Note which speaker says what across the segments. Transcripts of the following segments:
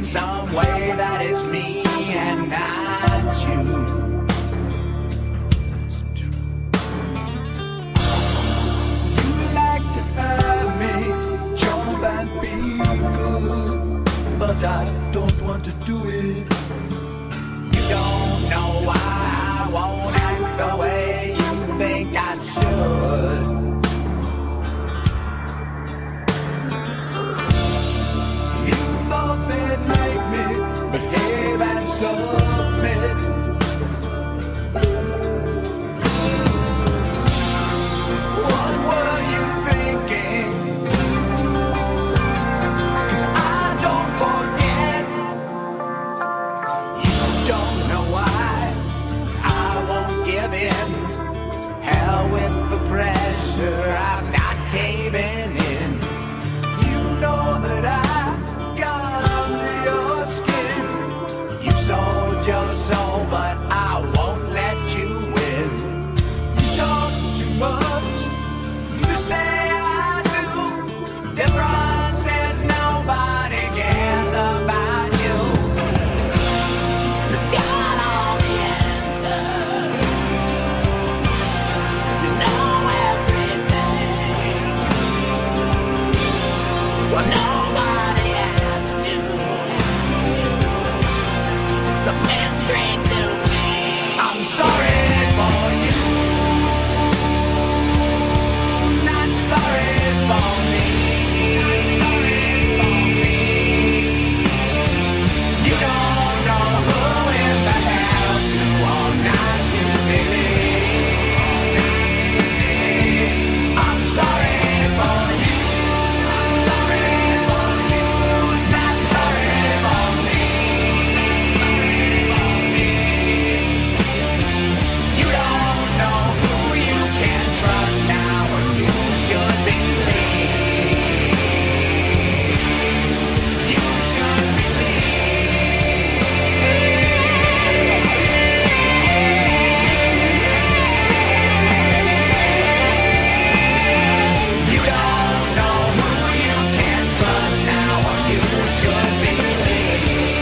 Speaker 1: some way that it's me and not you. You like to have me jump and be good, but I don't want to do it. You don't know why I won't act the way you think I should. You thought they'd make me behave and submit. What were you thinking? 'Cause I don't forget. You don't know why I won't give in. Hell with the pressure, I'm not caving in. You know that I got under your skin. You sold your soul, but I won't let you win. You talk too much, you say I do. Difference is nobody cares about you. You've got all the answers. You know everything. Well, nobody asked you. So man straight to me. I'm sorry for you. Not sorry for me. You don't know who in the hell to or not to believe. I'm sorry for you. I'm sorry for you. Not sorry for me. Sorry for me. You don't know who you can trust now, or you should believe. You should believe. You don't know who you can trust now, or you should believe.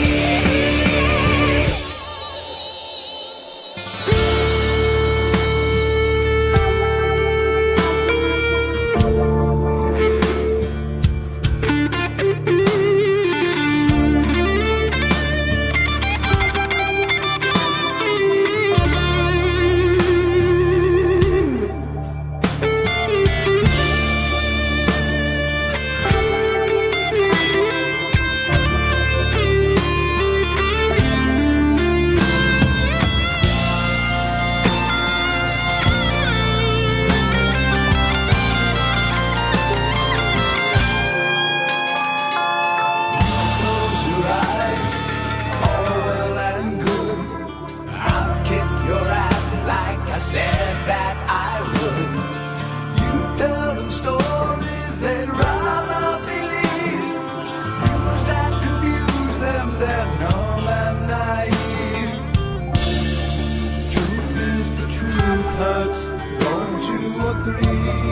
Speaker 1: Close your eyes, all well and good. I'll kick your ass like I said that I would. You tell them stories they'd rather believe. Use and confuse them, they're numb and naive. Truth is the truth hurts, don't you agree?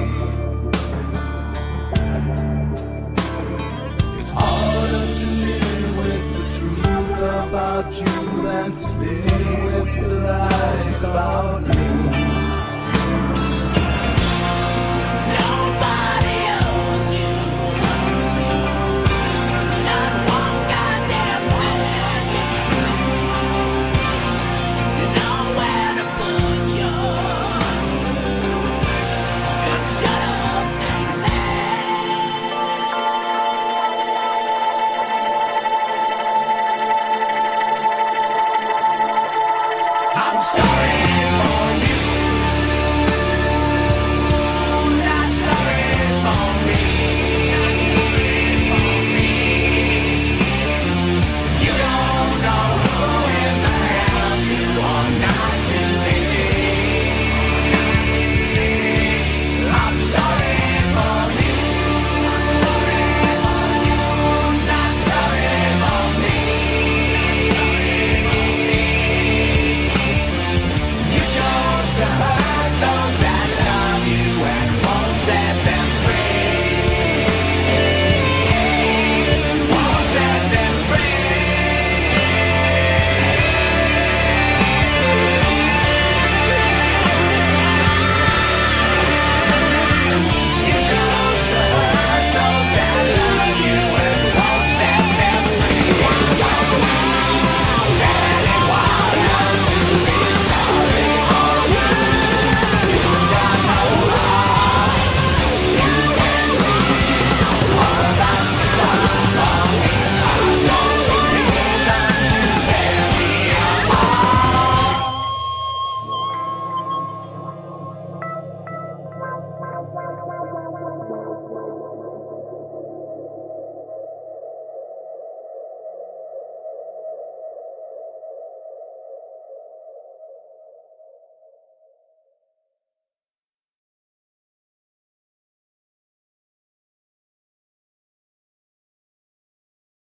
Speaker 1: It's harder to live with the truth about you than to live with the lies about